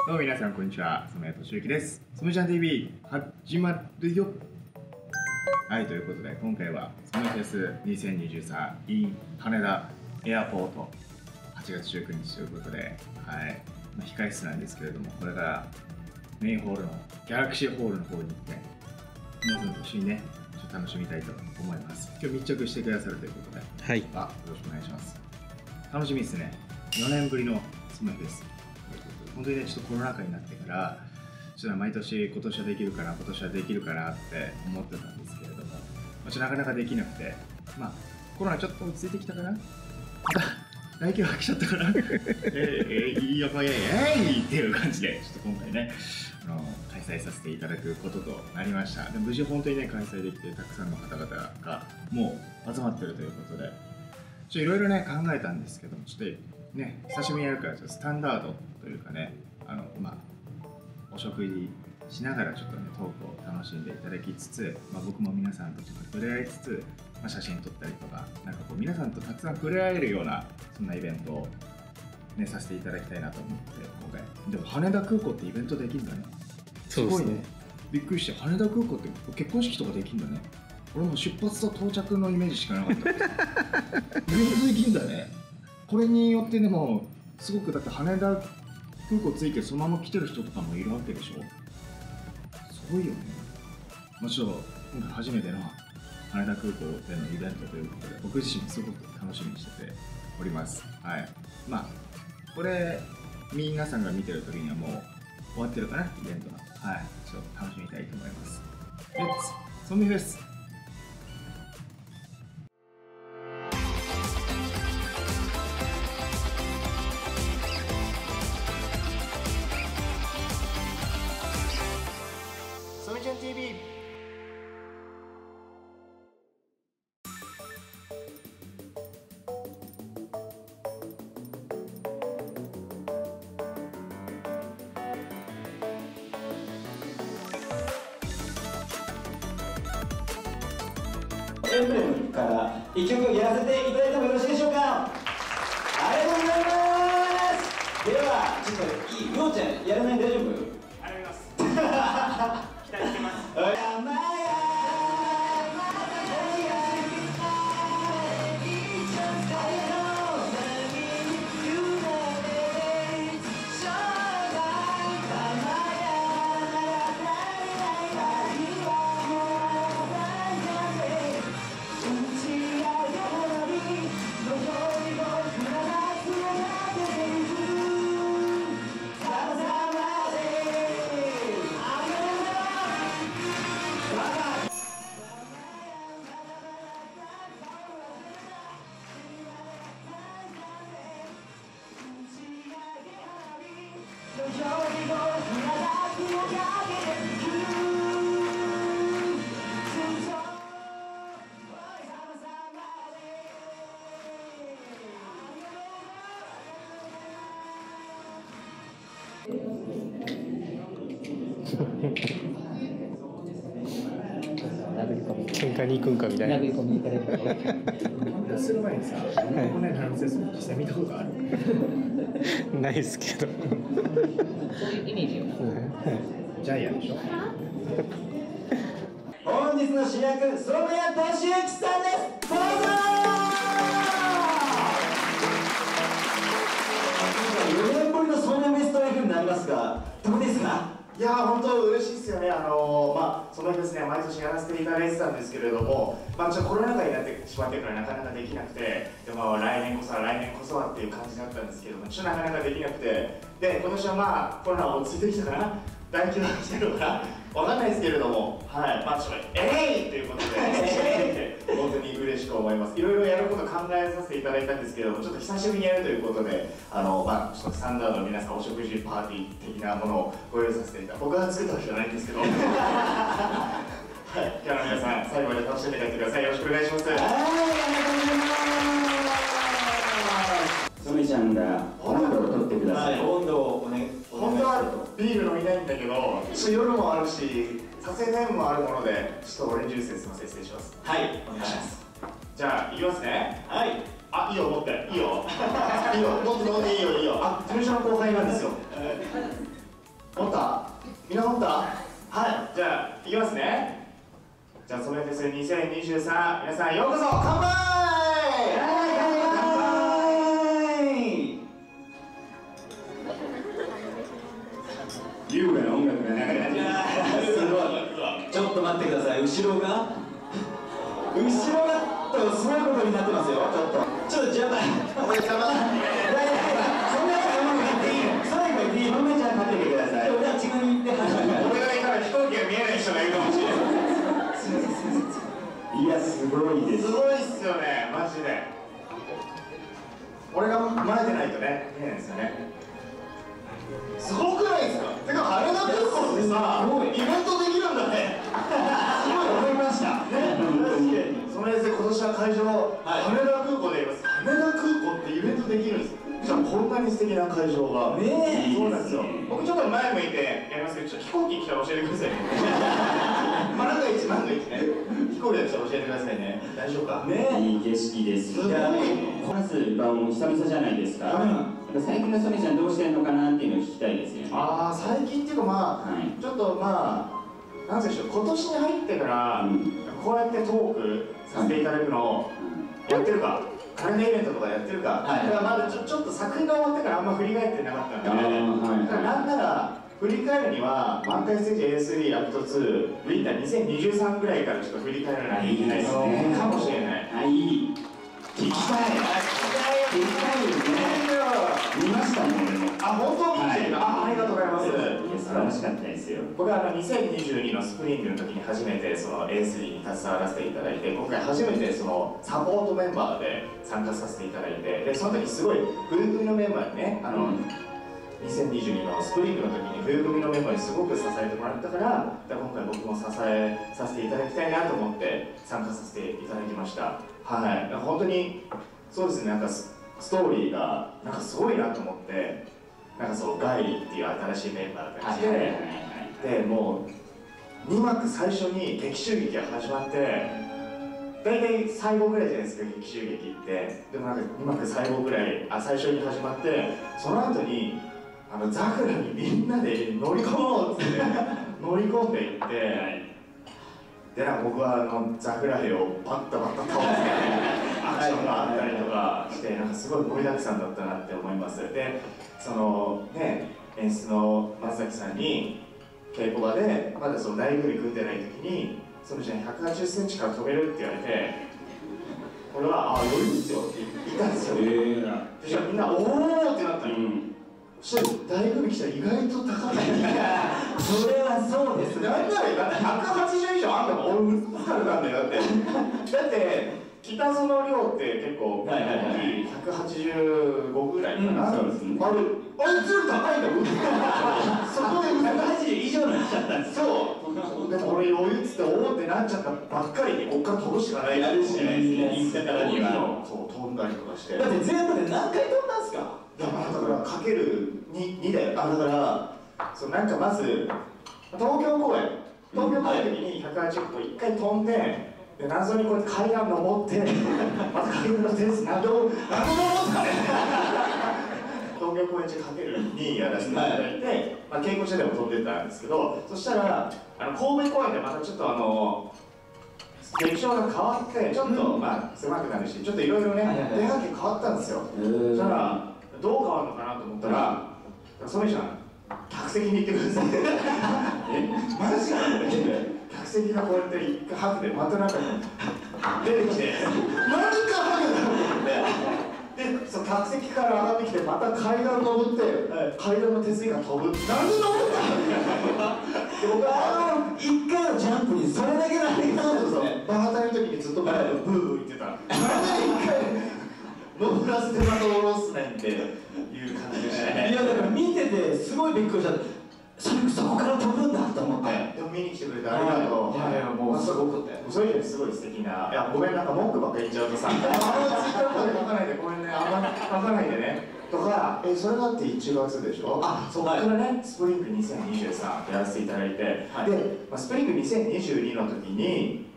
どうも皆さんこんにちは、染谷俊之です。染ちゃん TV 始まるよ。はい、ということで今回は染フェス2023 in 羽田エアポート8月19日ということで、はい、控室なんですけれども、これからメインホールのギャラクシーホールの方に行って皆さんと一緒にね、ちょっと楽しみたいと思います。今日密着してくださるということで、 はい、 よろしくお願いします。楽しみですね。4年ぶりの染フェス。本当にね、ちょっとコロナ禍になってから、ちょっと毎年今年はできるかな、今年はできるかなって思ってたんですけれども、なかなかできなくて、コロナちょっと落ち着いてきたかな、また来季が来ちゃったから、やばいっていう感じで、ちょっと今回ね、開催させていただくこととなりました。で無事本当にね、開催できて、たくさんの方々がもう集まってるということで、いろいろね、考えたんですけども、ちょっとね、久しぶりにやるから、スタンダードというかね、お食事しながらちょっとね、トークを楽しんでいただきつつ、僕も皆さんとちょっと触れ合いつつ、写真撮ったりとか、皆さんとたくさん触れ合えるような、そんなイベントをね、させていただきたいなと思って、今回。でも羽田空港ってイベントできるんだね。すごいね。びっくりして、羽田空港って結婚式とかできるんだね。俺も出発と到着のイメージしかなかった。イベントできるんだね。これによってでも、すごくだって羽田空港着いてそのまま来てる人とかもいるわけでしょ。すごいよね。ちょっと今回初めての羽田空港でのイベントということで、僕自身もすごく楽しみにしてております。はい。これ皆さんが見てる時にはもう終わってるかな、イベントが。はい。ちょっと楽しみたいと思います。レッツ染フェス。染ちゃん TV。 エンブレムから1曲やらせていただいてもよろしいでしょうか。ありがとうございます。ではちょっといい、ようちゃんやらない？大丈夫？やります。期待してます。 喧嘩に行くんかみたいな。 殴り込みに行かれるからする前にさ、このラムセス実際見たことある？ ないですけど。 そういうイメージよな。 ジャイアンでしょ。 本日の主役、染谷俊之さんです。どうぞ。4年ぶりの染谷フェスというふうになりますが、どうですか？ いやー、本当嬉しいですよね。そのですね、毎年やらせていただいてたんですけれども、ちょっとコロナ禍になってしまってからなかなかできなくて、で来年こそはっていう感じだったんですけども、ちょっとなかなかできなくて、で今年はコロナ落ち着いてきたかな、大規模に来てるのかな、わかんないですけれども、はい、ちょっとということで、本当に嬉しく思います。いろいろやること考えさせていただいたんですけども、ちょっと久しぶりにやるということで、ちょっとスタンダードの皆さんお食事パーティー的なものをご用意させていただいて、僕が作ったわけじゃないんですけど、はい、今日の皆さん最後まで楽しんで帰ってください。よろしくお願いします。 はい、ありがとうございます。染ちゃんが温度を取ってください。温度をお願い。 本当はビール飲みたいんだけど、夜もあるし、撮影タイムもあるもので、ちょっとオレンジジュースですいません、失礼します。 はい、お願いします。 じゃあ、いきますね。 はい。 あ、いいよ、持って。いいよ。いいよ、持っていいよ、いいよ。事務所の後輩なんですよ。 じゃあいきますね。じゃあ、ソメフェス2023、皆さんようこそ、乾杯。優雅な音楽が流れ始めた。 すごい。ちょっと待ってください。後ろがすごいことになってますよ。ちょっと邪魔。お邪魔。そんな言っていいの？最後言っていいの？ごめん、じゃあ立っててください。俺は違うに言って。 俺がいたら飛行機が見えない人がいるかもしれない。 すみません。いや、すごいです。 すごいっすよね、マジで。俺が前でないとね、見えないですよね。すごくないですか？てか、羽田空港ってさ、イベントできるんだね。すごい思いました。ね、そのやつで今年は会場、羽田空港でやります。羽田空港ってイベントできるんです。しかもこんなに素敵な会場が。ねえ、そうなんですよ。僕ちょっと前向いてやりますけど、ちょっと飛行機来たら教えてくださいね。万が一ね、飛行機で来たら教えてくださいね。大丈夫か？ねえ、 いい景色です。いや、まず久々じゃないですか。最近のソニーちゃんどうしてんのかなっていうのを聞きたいですよね。 ああ、最近っていうか、まあ、ちょっとまあ、なんでしょう、今年に入ってから、こうやってトークさせていただくのをやってるか、カレンダーイベントとかやってるか、だからまだちょっと作品が終わってからあんま振り返ってなかったんで、だからなんなら、振り返るには、満開ステージ A3 アクト2、ウィンター2023ぐらいからちょっと振り返らないといけないですね。かもしれない。 いい。聞きたいですね。見ましたね、俺も。 あ、本当に見てるの？ありがとうございます。 素晴らしかったですよ。 僕は2022のスプリングの時に初めてその A3 に携わらせていただいて、今回初めてそのサポートメンバーで参加させていただいて、でその時すごい冬組のメンバーにね、2022のスプリングの時に冬組のメンバーにすごく支えてもらったから、今回僕も支えさせていただきたいなと思って参加させていただきました。はい、本当にそうですね、なんかストーリーがなんかすごいなと思って、なんかそうガイリーっていう新しいメンバーが来て、でもう2幕最初に劇中劇が始まって、大体最後ぐらいじゃないですか、劇中劇って。でもなんか2幕最後ぐらい最初に始まって、その後にザクラにみんなで乗り込もうって乗り込んでいって、でなんか僕はザクラ兵をバッタバッタ倒してアクションがあったりとかして、なんかすごい盛りだくさんだったなって思います。でそのね、演出の松崎さんに稽古場でまだその大組組んでない時に、その人に180センチから飛べるって言われて、これは余裕ですよって言ったんですよ。じゃあみんなおおってなったの。そしたら大組来たら意外と高い。 それはそうですね。 なんならだって180以上あんだもん。俺ムスタルなんだよ。だって北園亮って結構185ぐらいかな。そうですね。あいつより高いんだよ。そこで180以上になっちゃったんです。そう。でも俺余裕っつっておおってなっちゃったばっかりで、こっから飛ぶしかないかもしれないですね。言ったからにはそう飛んだりとかして。 だって全部で何回飛んだんすか？ だからかける2だよ。だからそうなんかまず東京公演の時に180個1回飛んで、謎にこうやって階段登ってまた階段の点数何度登ったね。東京公演中かける2やらせていただいて、稽古中でも飛んでたんですけど、そしたら神戸公演でまたちょっと劇場が変わってちょっと狭くなるし、ちょっといろいろね手がけ変わったんですよ。そしたらどう変わるのかなと思ったら、ソメちゃん客席に行ってください。マジか客席がこうやって一回ハグでまたなんか出てきて、何かハグだと思って。で、その客席から上がってきて、また階段登って、階段の手すりが飛ぶ。なんで登ったの？で、僕は 1回のジャンプにそれだけなんだけど、 バータイの時にずっとブーブー言ってた。なんで1回登らせてまた下ろすねんっていう感じでしたね。 いや、だから見ててすごいびっくりした。そこから飛ぶんだと思って。 でも見に来てくれてありがとう。もうすごくて。そういう意味ですごい素敵な。いや、ごめん、なんか文句ばっかり言っちゃうとさ、ツイッターとかで書かないで、ごめんね、あんまり書かないでね。とか、それだって1月でしょ。そこからね、スプリング2023やらせていただいて、で、スプリング2022の時に、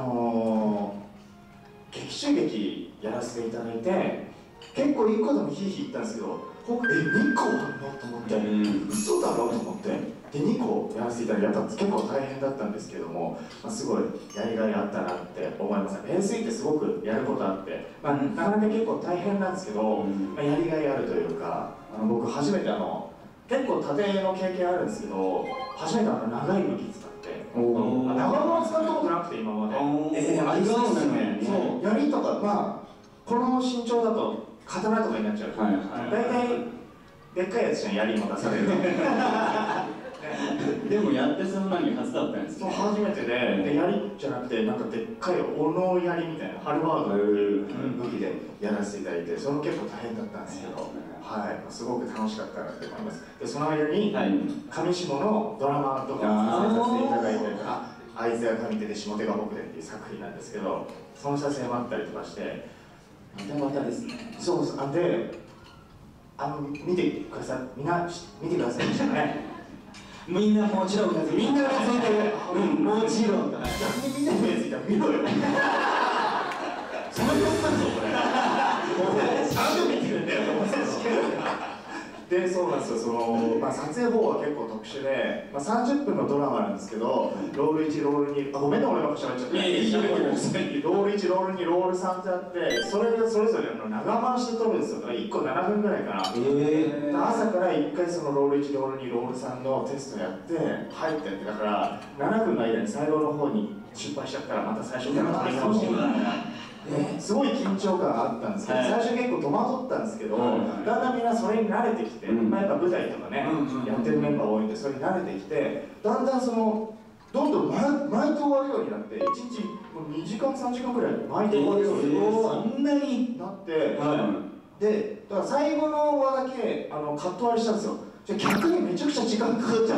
劇中劇やらせていただいて、結構1個でもヒーヒー言ったんですけど、2個あるのと思って、嘘だろと思って、で2個やらせていただいて、やっぱ結構大変だったんですけども、すごいやりがいあったなって思います。編成ってすごくやることあって、なかなか結構大変なんですけど、やりがいあるというか、僕初めて結構縦の経験あるんですけど、初めて長い武器使って、長物を使ったことなくて今まで。ありそうですね。そう、槍とか、この身長だと刀とかになっちゃう。大体でっかいやつじゃん、槍も出される。 でもやってそんなに初だったんですね。 そう初めてで、槍じゃなくてなんかでっかい斧槍みたいなハルバードという武器でやらせていただいて、それも結構大変だったんですけど、すごく楽しかったなって思います。でその間に上下のドラマとかを撮影させていただいたりとか、会津や上手で下手が僕でっていう作品なんですけど、その撮影もあったりとかして、 またですね。 そうそう、で見てください、みんな見てくださいでしたね。 みんなもちろんみんなうなずいてる。 もちろんだ。 逆にみんなにうなずいたら見ろよ。その様子なんぞこれ。何で見てるんだよ。で、そうなんですよ。撮影方は結構特殊で、30分のドラマなんですけど、ロール1、ロール2、ごめんね、俺ばっか喋っちゃって。ロール1、ロール2、ロール3ってあって、それぞれ長回しで撮るんですよ。1個7分ぐらいかな。朝から1回そのロール1、ロール2、ロール3のテストやって、入ってやって、だから7分の間に最後の方に失敗しちゃったら、また最初から撮り直してみたいな。すごい緊張感があったんですけど、最初結構戸惑ったんですけど、だんだんみんなそれに慣れてきて、やっぱ舞台とかね、やってるメンバー多いんで、それに慣れてきて、だんだんどんどん巻いて終わるようになって、1日2時間3時間くらい巻いて終わるようにそんなになって、で、だから最後の輪だけカット割りしたんですよ。じゃあ逆にめちゃくちゃ時間かかっちゃって。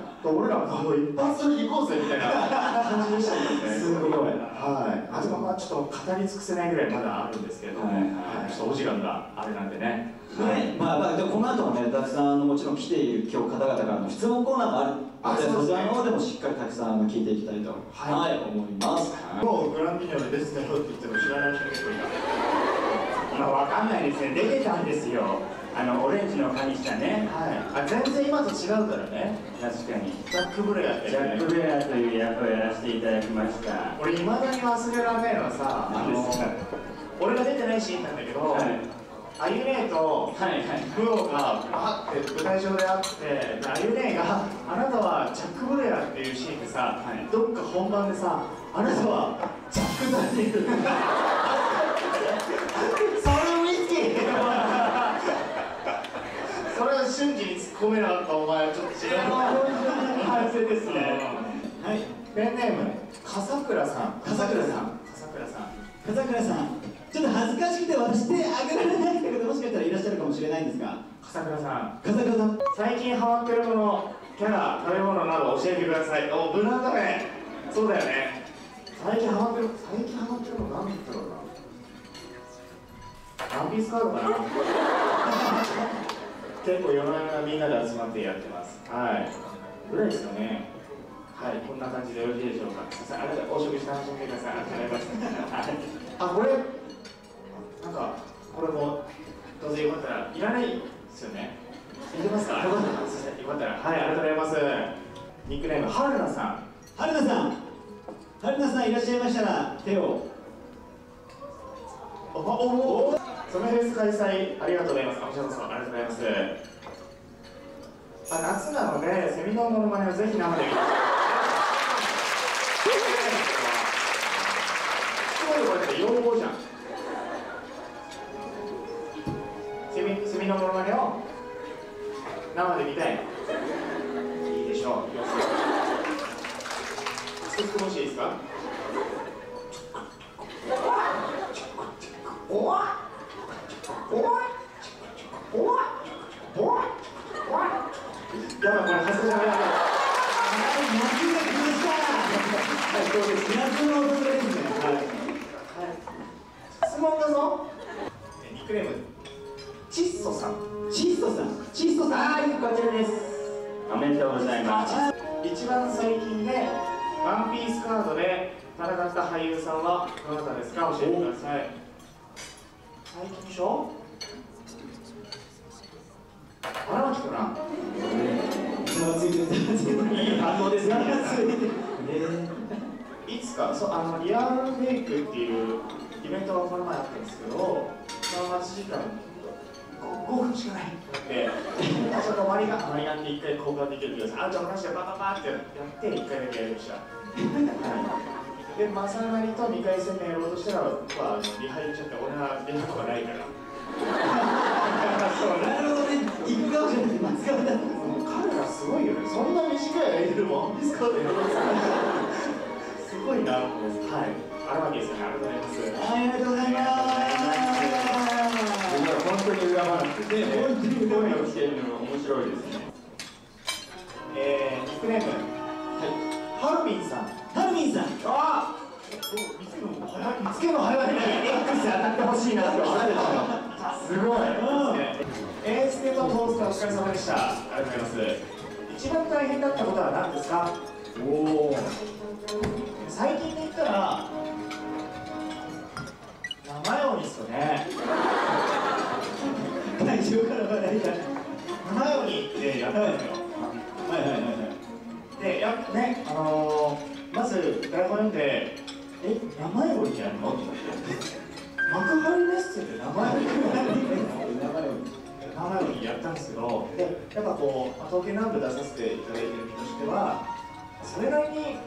俺らもう一発行こうぜみたいな感じでしたけどね。すごい。あとはちょっと語り尽くせないぐらいまだあるんですけど、ちょっとお時間があれなんでね。 でこの後もね、たくさんもちろん来ている今日方々からの質問コーナーもあるので、そちらの方でもしっかりたくさん聞いていきたいと思います。 もうグランピニョで出てたよって言っても知らない人結構いた。わかんないですね。出てたんですよ。オレンジのカニしたね。全然今と違うからね。 確かに。 ジャック・ブレアってジャック・ブレアという役をやらせていただきました。 俺いまだに忘れられないのはさ、俺が出てないシーンなんだけど、あゆねえとフオがバーって舞台上で会って、あゆねえが「あなたはジャック・ブレア」っていうシーンでさ、どっか本番でさ「あなたはジャック・ダニエル」それウイスキーそれは瞬時に突っ込めなかった。お前ちょっと違う。反省ですね。ペンネーム笠倉さん。ちょっと恥ずかしくて私手挙げられないけど、もしかしたらいらっしゃるかもしれないんですが、笠倉さん、最近ハマってるもの、キャラ、食べ物など教えてください。無難だね。そうだよね。最近ハマってるの何だったろうな。ワンピースカードかな。結構夜な夜なみんなで集まってやってます。ぐらいですかね。こんな感じでよろしいでしょうか。あれお食事楽しんでください。ありがとうございます。これなんかこれもどうぞよかったらいらないですよね。いけますか。よかったらありがとうございます。ニックネームはるなさん。はるなさんいらっしゃいましたら手を。そのフェス開催ありがとうございます。こちらこそありがとうございます。夏なのでセミのモノマネをぜひ生で見てください。すごいこれって用語じゃん。セミのモノマネを生で見たい。いいでしょう。少し欲しいですか。やばい、これ恥ずかしい。夏の訪れですね。質問だぞ。ニックネームチッソさん。こちらです。 おめでとうございます。 一番最近でワンピースカードで戦った俳優さんはどなたですか。教えてください。最近でしょ。荒牧かな。 ざわついてるいい反応ですね。 いつかリアルフェイクっていうイベントがこの前あったんですけど、その待ち時間5分しかないってなって、そのマリガンって1回交換できるけど、じゃあ同じでバババってやって1回だけやりました。で、マサナリと2回戦目やろうとしたら、リハ入っちゃって、俺は出たことがないから。 なるほどね、行く側じゃなくて待つ側だったんですね。 彼らすごいよね、そんな短い間でもディスコードやろうとすごいなと思います。はい、あるわけですよね。ありがとうございます。 ありがとうございます。 本当に恨まなくて、 本当に声をしているのが面白いですね。ニックネーム、ハルミンさん。 ハルミンさん。 ああ、見つけるの早いね。X 当たってほしいなって思ってた。すごい。エーステとトースターお疲れ様でした。ありがとうございます。一番大変だったことは何ですか？おお。最近で言ったら名前をにすよね。会場から話題が名前をにってやったんですよ。で、ね、まず台本読んで、名前をにやるの？って言って。幕張メッセで名前をにやったんですけど、でやっぱこう東京南部出させていただいている身としては、それなりに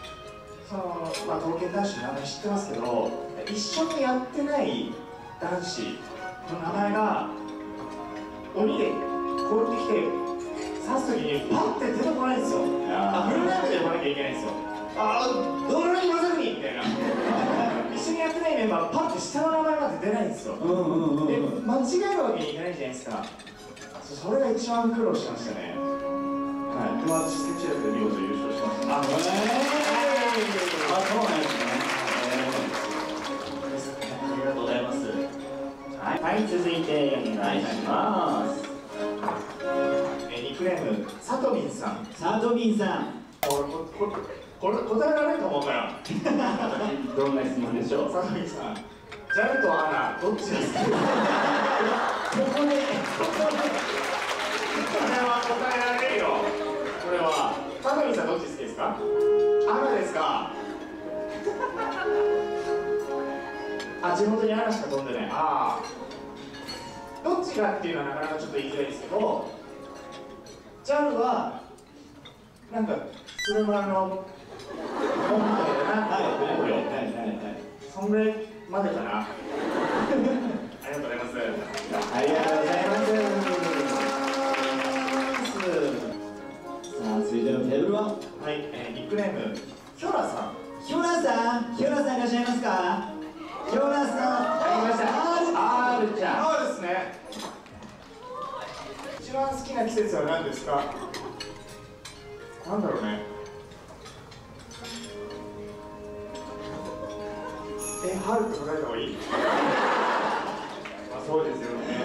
東京男子の名前知ってますけど、一緒にやってない男子の名前が鬼でこうやってきて刺すときにパッて出てこないんですよ。フルネームで呼ばなきゃいけないんですよ。どのにまさにみたいな一緒にやってないメンバーパッて下の名前まで出ないんですよ。で間違えるわけにいかないじゃないですか。それが一番苦労しましたね。はい。でも私スケッチ力で見事優勝しました。そうなんですね。ありがとうございます。はい、続いてお願いします。ニックネームさとみんさん。 さとみんさん。 これ答えられると思うから。 どんな質問でしょう。 さとみんさん。ジャルとアナどっちですか？これは答えられるよ。これはさとみんさんどっち好きですか？アナですか？地元にアナしか飛んでない。どっちかっていうのはなかなかちょっと言いづらいですけど、ジャルはなんかスルマの本みたいだな。そんぐらいまでかな。ありがとうございます。 ありがとうございます。さあ、続いてのテーブルは、 はい、ニックネームヒョラさん。 ヒョラさんいらっしゃいますか？ヒョラさん、 ありました。 Rちゃん。 ですね。一番好きな季節は何ですか？なんだろうね。春って答えた方がいい？そうですよね。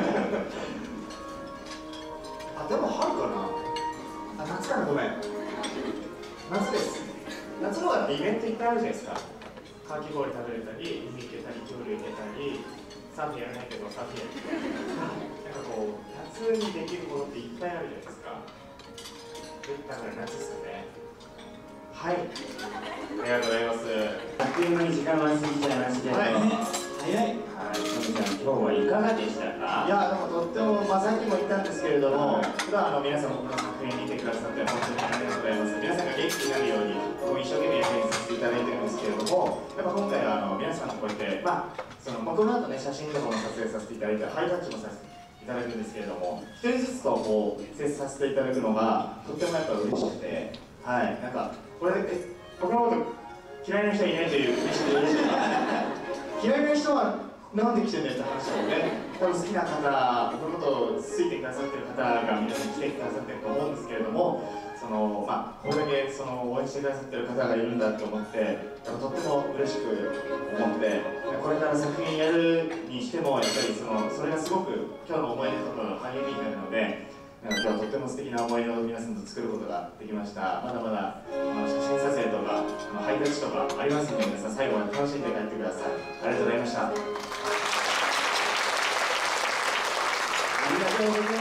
でも春かな。夏かな、ごめん。夏です。夏のだってイベントいっぱいあるじゃないですか。かき氷食べれたり、海行けたり、プール行けたり、サーフィンやらないけどサーフィンやる。なんかこう、夏にできることっていっぱいあるじゃないですか。だから夏ですよね。はい。ありがとうございます。 あっという間に時間は過ぎちゃいましたけど、早い。はい、トミさん、今日はいかがでしたか？ いや、でもとっても、さっきも言ったんですけれども、普段皆さん僕の作品見てくださって本当にありがとうございます。皆さんが元気になるように、僕も一生懸命演させていただいてるんですけれども、やっぱ今回は皆さんのこうやって、この後ね、写真とかも撮影させていただいて、ハイタッチもさせていただくんですけれども、一人ずつとこう接させていただくのがとってもやっぱ嬉しくて、はい、なんかこれ僕のこと嫌いな人はいないという嬉しくて嬉しい。嫌いな人はなんで来てんだよって話だよね。多分好きな方、僕のことをついてくださってる方が皆さん来てくださってると思うんですけれども、これだけ応援してくださってる方がいるんだと思って、とっても嬉しく思って、これから作品やるにしても、やっぱりそれがすごく今日の思い出とかの励みになるので、今日はとっても素敵な思い出を皆さんと作ることができました。まだまだ写真撮影とかハイタッチとかありますので、皆さん最後まで楽しんで帰ってください。ありがとうございました。ありがとうございます。